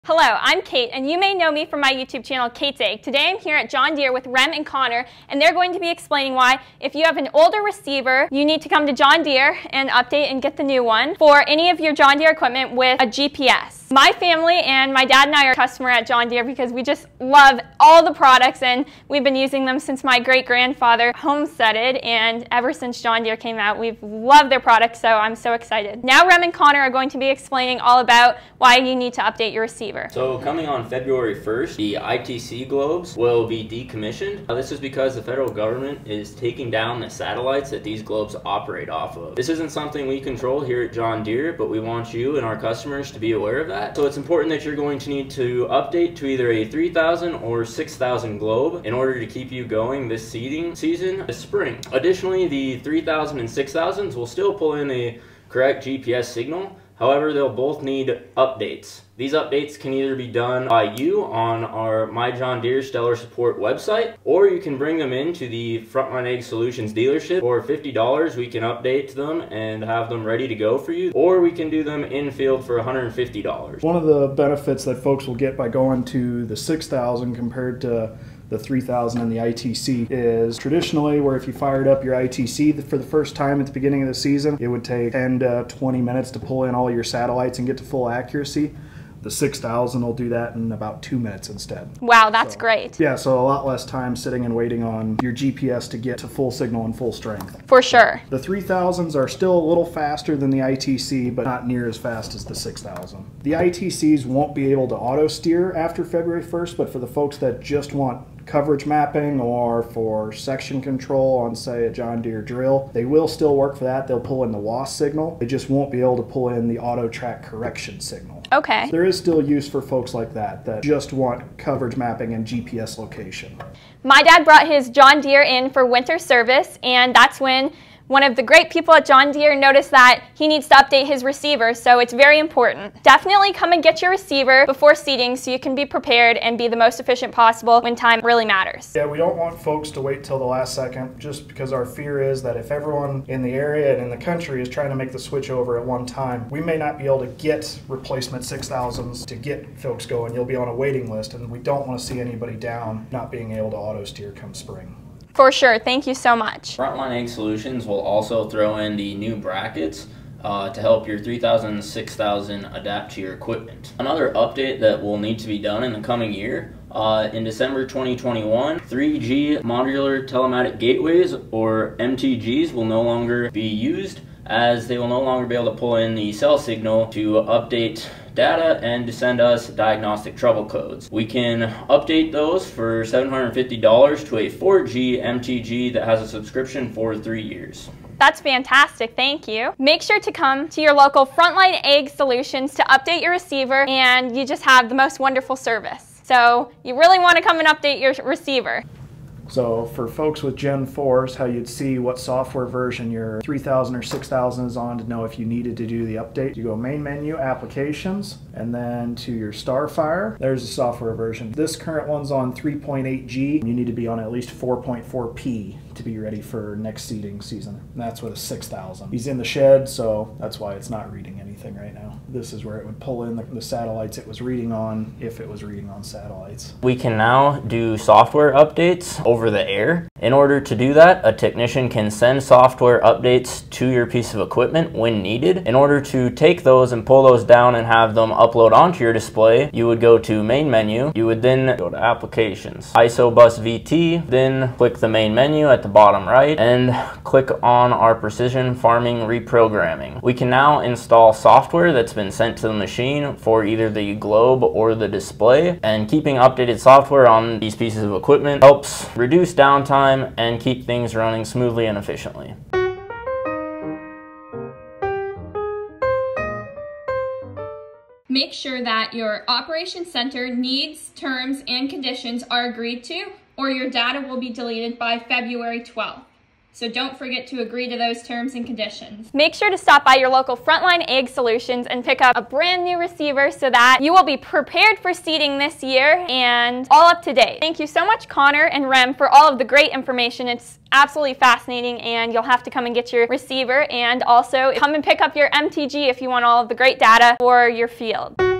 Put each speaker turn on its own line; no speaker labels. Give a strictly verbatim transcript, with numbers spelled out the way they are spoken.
Hello, I'm Kate, and you may know me from my YouTube channel, Kate's Egg. Today I'm here at John Deere with Rem and Connor, and they're going to be explaining why, if you have an older receiver, you need to come to John Deere and update and get the new one for any of your John Deere equipment with a G P S. My family and my dad and I are a customer at John Deere because we just love all the products, and we've been using them since my great-grandfather homesteaded, and ever since John Deere came out, we've loved their products, so I'm so excited. Now Rem and Connor are going to be explaining all about why you need to update your receiver.
So coming on February first, the I T C globes will be decommissioned. Now, this is because the federal government is taking down the satellites that these globes operate off of. This isn't something we control here at John Deere, but we want you and our customers to be aware of that. So it's important that you're going to need to update to either a three thousand or six thousand globe in order to keep you going this seeding season this spring. Additionally, the three thousand and six thousands will still pull in a correct G P S signal. However, they'll both need updates. These updates can either be done by you on our My John Deere Stellar Support website, or you can bring them into the Frontline Ag Solutions dealership. For fifty dollars, we can update them and have them ready to go for you, or we can do them in field for one hundred fifty dollars.
One of the benefits that folks will get by going to the six thousand compared to the three thousand and the I T C is traditionally where if you fired up your I T C for the first time at the beginning of the season, it would take ten to twenty minutes to pull in all your satellites and get to full accuracy. The six thousand will do that in about two minutes instead.
Wow, that's
so,
great.
Yeah, so a lot less time sitting and waiting on your G P S to get to full signal and full strength.
For sure.
The three thousands are still a little faster than the I T C, but not near as fast as the six thousand. The I T Cs won't be able to auto steer after February first, but for the folks that just want coverage mapping or for section control on, say, a John Deere drill, they will still work for that. They'll pull in the W A S signal. They just won't be able to pull in the AutoTrac correction signal.
Okay.
There is still use for folks like that that just want coverage mapping and G P S location.
My dad brought his John Deere in for winter service, and that's when one of the great people at John Deere noticed that he needs to update his receiver, so it's very important. Definitely come and get your receiver before seeding so you can be prepared and be the most efficient possible when time really matters.
Yeah, we don't want folks to wait till the last second, just because our fear is that if everyone in the area and in the country is trying to make the switch over at one time, we may not be able to get replacement six thousands to get folks going. You'll be on a waiting list, and we don't want to see anybody down not being able to auto steer come spring.
For sure. Thank you so much.
Frontline Ag Solutions will also throw in the new brackets uh, to help your three thousand and six thousand adapt to your equipment. Another update that will need to be done in the coming year, uh, in December twenty twenty-one, three G modular telematic gateways, or M T Gs, will no longer be used, as they will no longer be able to pull in the cell signal to update data and to send us diagnostic trouble codes. We can update those for seven hundred fifty dollars to a four G M T G that has a subscription for three years.
That's fantastic, thank you. Make sure to come to your local Frontline Ag Solutions to update your receiver, and you just have the most wonderful service. So you really want to come and update your receiver.
So for folks with Gen fours, how you'd see what software version your three thousand or six thousand is on to know if you needed to do the update. You go main menu, applications, and then to your Starfire. There's the software version. This current one's on three point eight G. You need to be on at least four point four P to be ready for next seeding season. And that's with a six thousand. He's in the shed, so that's why it's not reading anything right now. This is where it would pull in the, the satellites it was reading on, if it was reading on satellites.
We can now do software updates over the air. In order to do that, a technician can send software updates to your piece of equipment when needed. In order to take those and pull those down and have them upload onto your display, you would go to main menu. You would then go to applications, I S O bus V T, then click the main menu at the bottom right and click on our precision farming reprogramming. We can now install software that's been sent to the machine for either the globe or the display, and keeping updated software on these pieces of equipment helps reduce downtime and keep things running smoothly and efficiently.
Make sure that your operations center needs, terms, and conditions are agreed to, or your data will be deleted by February twelfth. So don't forget to agree to those terms and conditions. Make sure to stop by your local Frontline Ag Solutions and pick up a brand new receiver so that you will be prepared for seeding this year and all up to date. Thank you so much, Connor and Rem, for all of the great information. It's absolutely fascinating, and you'll have to come and get your receiver, and also come and pick up your M T G if you want all of the great data for your field.